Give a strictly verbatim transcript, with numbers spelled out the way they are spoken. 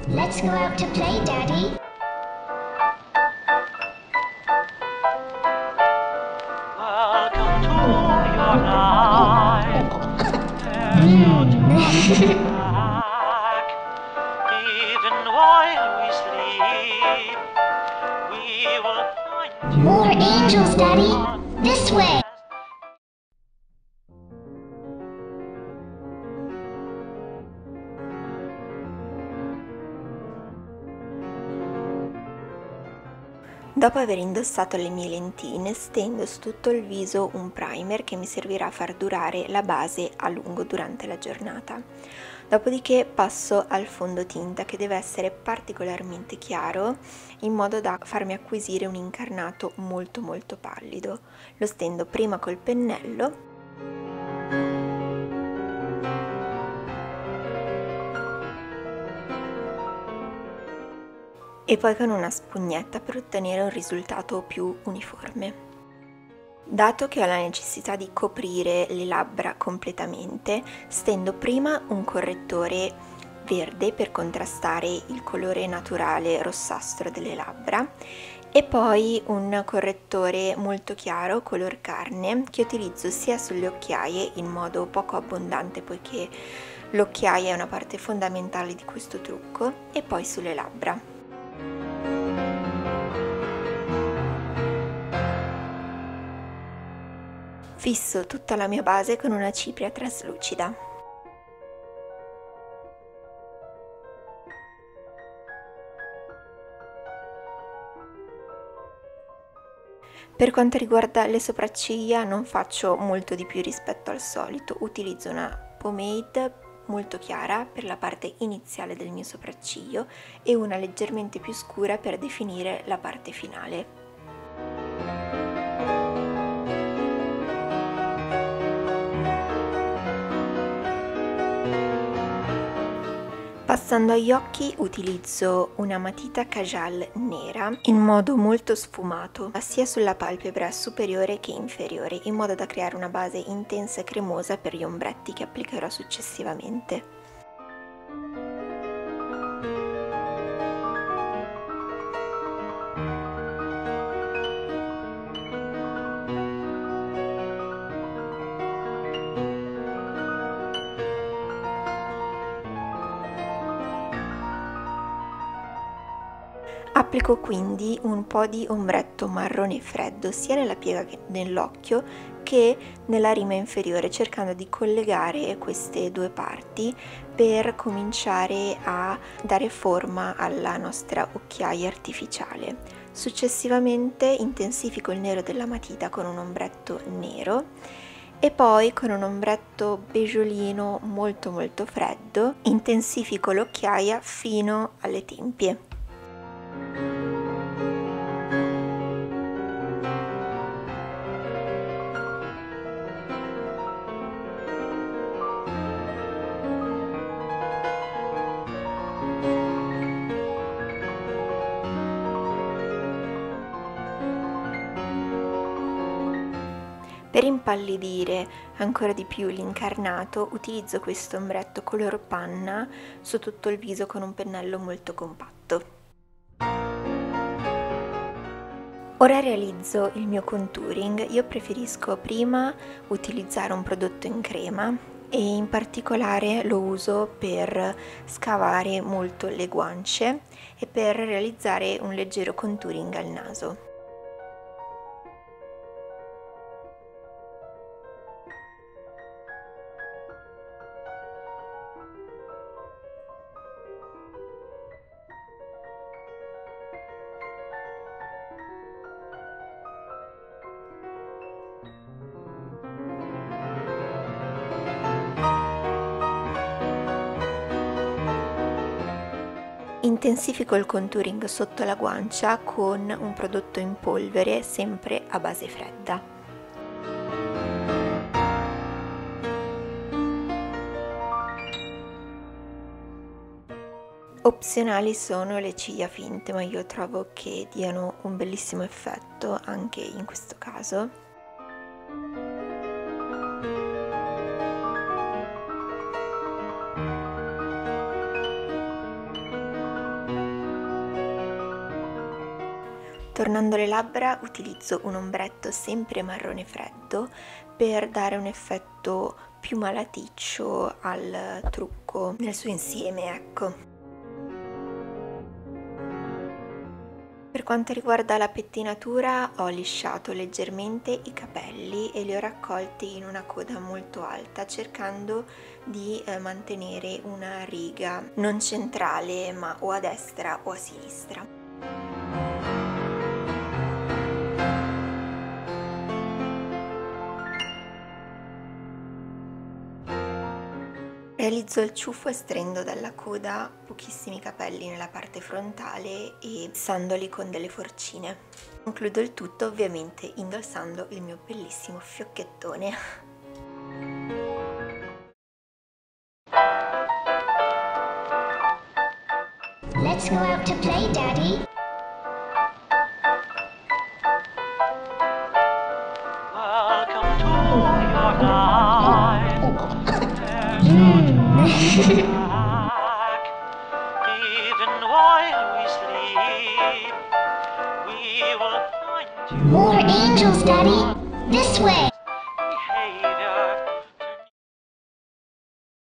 Let's go out to play, Daddy. Welcome to your life. There's no turning back. Even while we sleep, we will find you. More angels, Daddy. This way. Dopo aver indossato le mie lentine, stendo su tutto il viso un primer che mi servirà a far durare la base a lungo durante la giornata. Dopodiché passo al fondotinta, che deve essere particolarmente chiaro in modo da farmi acquisire un incarnato molto molto pallido. Lo stendo prima col pennello e poi con una spugnetta per ottenere un risultato più uniforme. Dato che ho la necessità di coprire le labbra completamente, stendo prima un correttore verde per contrastare il colore naturale rossastro delle labbra e poi un correttore molto chiaro color carne che utilizzo sia sulle occhiaie in modo poco abbondante, poiché l'occhiaia è una parte fondamentale di questo trucco, e poi sulle labbra. Fisso tutta la mia base con una cipria traslucida. Per quanto riguarda le sopracciglia non faccio molto di più rispetto al solito, utilizzo una pomade molto chiara per la parte iniziale del mio sopracciglio e una leggermente più scura per definire la parte finale. Passando agli occhi utilizzo una matita Kajal nera in modo molto sfumato, sia sulla palpebra superiore che inferiore, in modo da creare una base intensa e cremosa per gli ombretti che applicherò successivamente. Applico quindi un po' di ombretto marrone freddo sia nella piega dell'occhio che nella rima inferiore, cercando di collegare queste due parti per cominciare a dare forma alla nostra occhiaia artificiale. Successivamente intensifico il nero della matita con un ombretto nero e poi con un ombretto beggiolino molto molto freddo intensifico l'occhiaia fino alle tempie. Per impallidire ancora di più l'incarnato utilizzo questo ombretto color panna su tutto il viso con un pennello molto compatto. Ora realizzo il mio contouring. Io preferisco prima utilizzare un prodotto in crema e in particolare lo uso per scavare molto le guance e per realizzare un leggero contouring al naso. Intensifico il contouring sotto la guancia con un prodotto in polvere, sempre a base fredda. Opzionali sono le ciglia finte, ma io trovo che diano un bellissimo effetto anche in questo caso. Contornando le labbra utilizzo un ombretto sempre marrone freddo per dare un effetto più malaticcio al trucco nel suo insieme, ecco. Per quanto riguarda la pettinatura, ho lisciato leggermente i capelli e li ho raccolti in una coda molto alta, cercando di eh, mantenere una riga non centrale, ma o a destra o a sinistra. Realizzo il ciuffo estraendo dalla coda pochissimi capelli nella parte frontale e fissandoli con delle forcine. Concludo il tutto ovviamente indossando il mio bellissimo fiocchettone. Let's go out to play, Daddy. Welcome to your life. There's no turning back. Even while we sleep, we will find you. More angels, Daddy. This way.